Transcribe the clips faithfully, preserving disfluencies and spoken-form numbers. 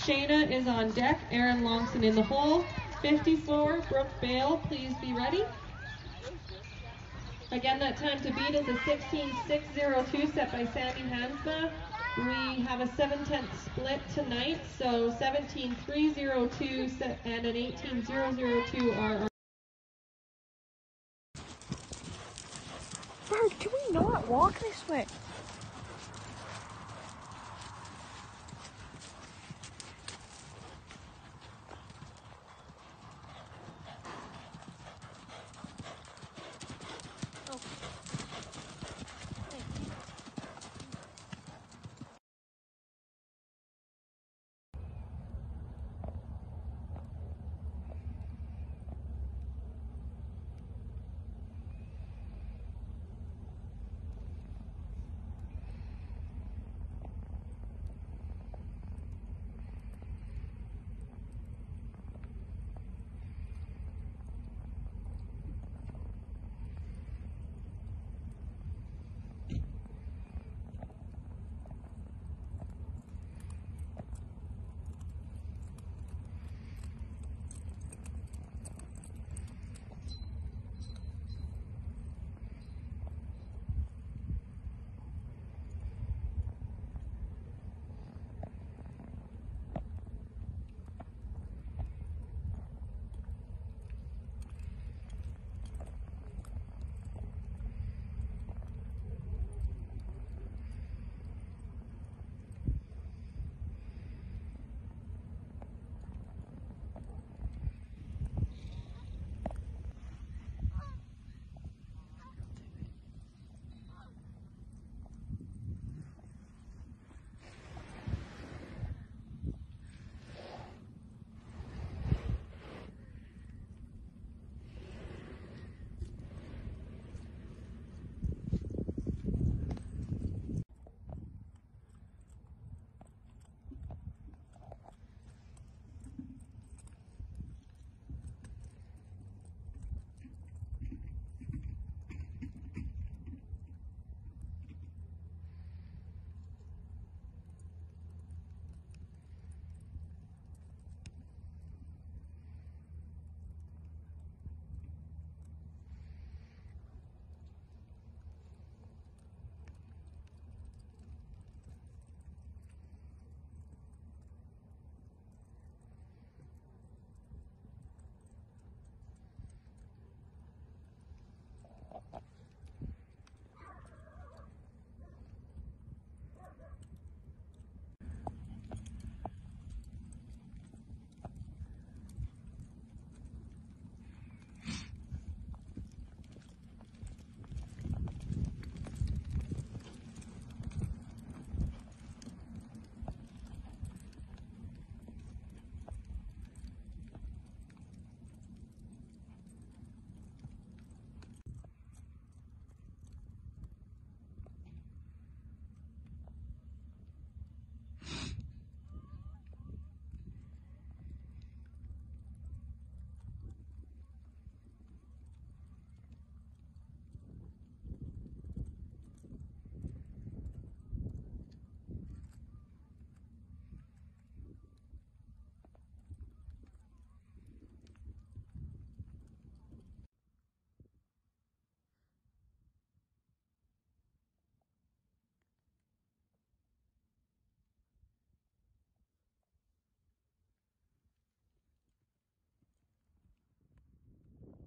Shayna is on deck. Aaron Longson in the hole. fifty-four, Brooke Bale, please be ready. Again, that time to beat is a sixteen six oh two set by Sammy Hansma. We have a seven tenths split tonight, so seventeen three oh two and an eighteen zero zero two are our... Bird, can we not walk this way?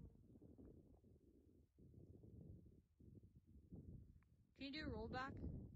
Can you do a rollback?